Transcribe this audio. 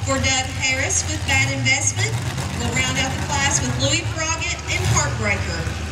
for Doug Harris with Bad Investment. We'll round out the class with Louis Froggett and Heartbreaker.